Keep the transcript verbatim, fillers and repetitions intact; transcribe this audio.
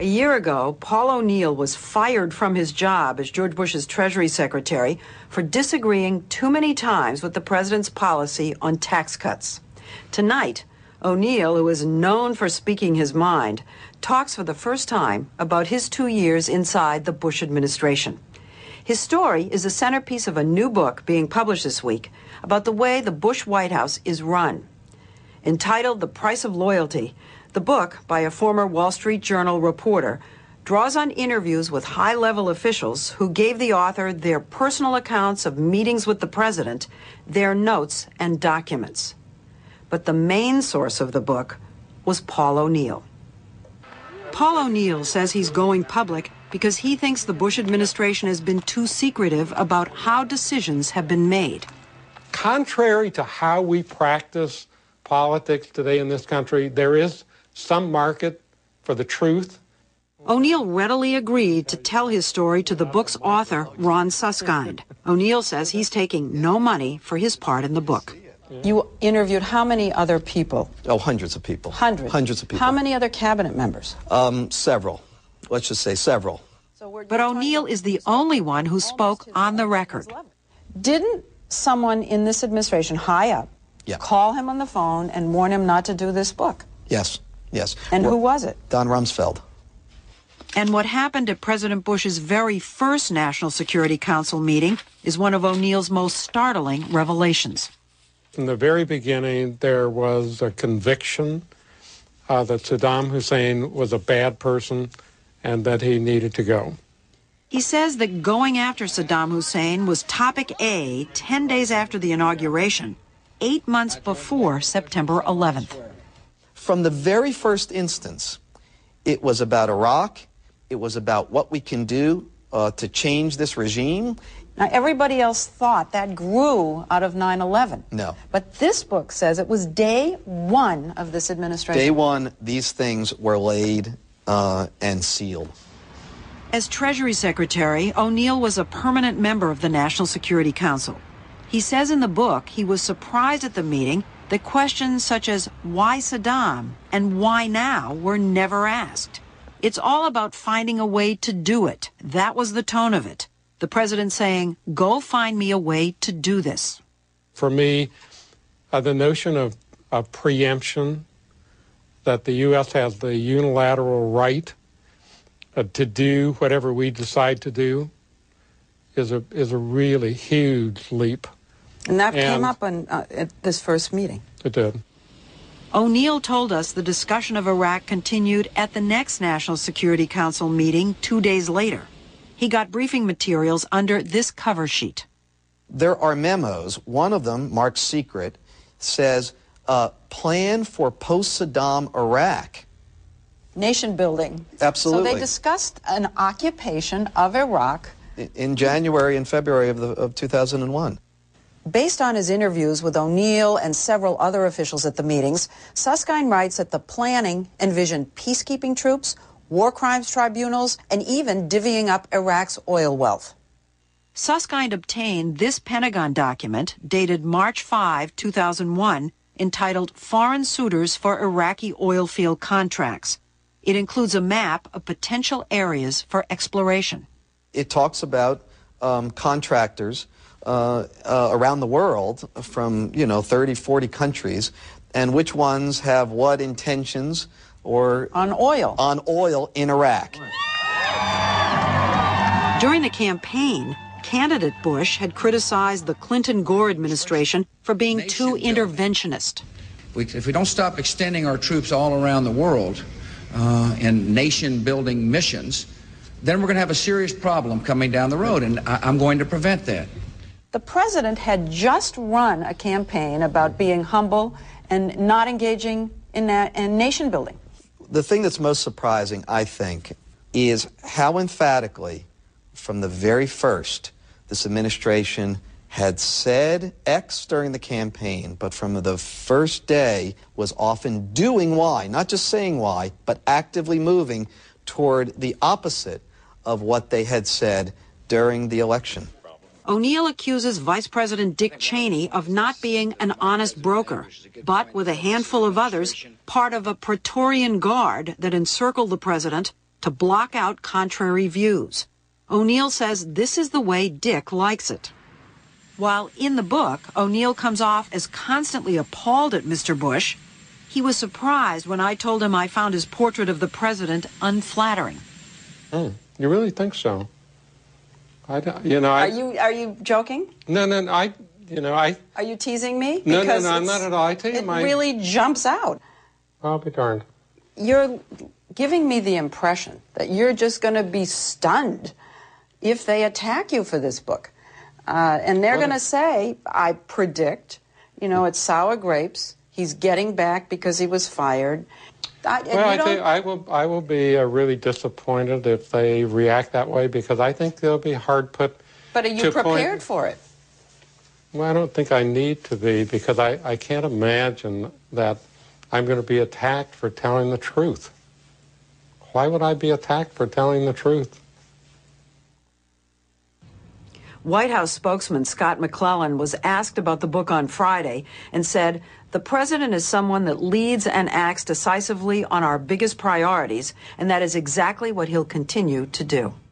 A year ago, Paul O'Neill was fired from his job as George Bush's Treasury Secretary for disagreeing too many times with the president's policy on tax cuts. Tonight, O'Neill, who is known for speaking his mind, talks for the first time about his two years inside the Bush administration. His story is the centerpiece of a new book being published this week about the way the Bush White House is run. Entitled The Price of Loyalty, the book, by a former Wall Street Journal reporter, draws on interviews with high-level officials who gave the author their personal accounts of meetings with the president, their notes and documents. But the main source of the book was Paul O'Neill. Paul O'Neill says he's going public because he thinks the Bush administration has been too secretive about how decisions have been made. Contrary to how we practice politics today in this country, there is some market for the truth. O'Neill readily agreed to tell his story to the book's author, Ron Suskind. O'Neill says he's taking no money for his part in the book. You interviewed how many other people? Oh, hundreds of people. Hundreds? Hundreds of people. How many other cabinet members? Um, several. Let's just say several. But O'Neill is the only one who spoke on the record. Didn't someone in this administration, high up, yeah. call him on the phone and warn him not to do this book? Yes, yes. And well, who was it? Don Rumsfeld. And what happened at President Bush's very first National Security Council meeting is one of O'Neill's most startling revelations. In the very beginning, there was a conviction uh, that Saddam Hussein was a bad person and that he needed to go. He says that going after Saddam Hussein was topic A ten days after the inauguration, eight months before September eleventh. From the very first instance, it was about Iraq. It was about what we can do uh, to change this regime. Now, everybody else thought that grew out of nine eleven. No. But this book says it was day one of this administration. Day one, these things were laid uh, and sealed. As Treasury Secretary, O'Neill was a permanent member of the National Security Council. He says in the book he was surprised at the meeting that questions such as why Saddam and why now were never asked. It's all about finding a way to do it. That was the tone of it. The president saying, go find me a way to do this. For me, uh, the notion of, of preemption, that the U S has the unilateral right uh, to do whatever we decide to do, is a, is a really huge leap. And that and came up on, uh, at this first meeting. It did. O'Neill told us the discussion of Iraq continued at the next National Security Council meeting two days later. He got briefing materials under this cover sheet. There are memos. One of them, marked secret, says, uh, plan for post-Saddam Iraq. Nation building. Absolutely. So they discussed an occupation of Iraq. In, in January and February of, the, of two thousand one. Based on his interviews with O'Neill and several other officials at the meetings, Suskind writes that the planning envisioned peacekeeping troops, war crimes tribunals, and even divvying up Iraq's oil wealth. Suskind obtained this Pentagon document dated March fifth, two thousand one, entitled Foreign Suitors for Iraqi Oil Field Contracts. It includes a map of potential areas for exploration. It talks about um, contractors uh, uh, around the world from, you know, thirty, forty countries, and which ones have what intentions or on oil on oil in Iraq. During the campaign, candidate Bush had criticized the Clinton-Gore administration for being too interventionist. We, if we don't stop extending our troops all around the world uh, in nation-building missions, then we're going to have a serious problem coming down the road, and I, I'm going to prevent that. The president had just run a campaign about being humble and not engaging in, in nation-building. The thing that's most surprising, I think, is how emphatically, from the very first, this administration had said X during the campaign, but from the first day was often doing Y, not just saying Y, but actively moving toward the opposite of what they had said during the election. O'Neill accuses Vice President Dick Cheney of not being an honest broker, but with a handful of others, part of a Praetorian Guard that encircled the president to block out contrary views. O'Neill says this is the way Dick likes it. While in the book, O'Neill comes off as constantly appalled at Mister Bush, he was surprised when I told him I found his portrait of the president unflattering. Oh, you really think so? I don't, you know, I, Are you are you joking? No, no, I, you know, I... Are you teasing me? No, because no, no, I'm not at all. I tell you, it my... really jumps out. I'll be darned. You're giving me the impression that you're just going to be stunned if they attack you for this book. Uh, and they're going to say, I predict, you know, it's sour grapes. He's getting back because he was fired. I, well, I, think I will. I will be uh, really disappointed if they react that way because I think they'll be hard put. But are you prepared point. for it? Well, I don't think I need to be because I, I can't imagine that I'm going to be attacked for telling the truth. Why would I be attacked for telling the truth? White House spokesman Scott McClellan was asked about the book on Friday and said, the president is someone that leads and acts decisively on our biggest priorities, and that is exactly what he'll continue to do.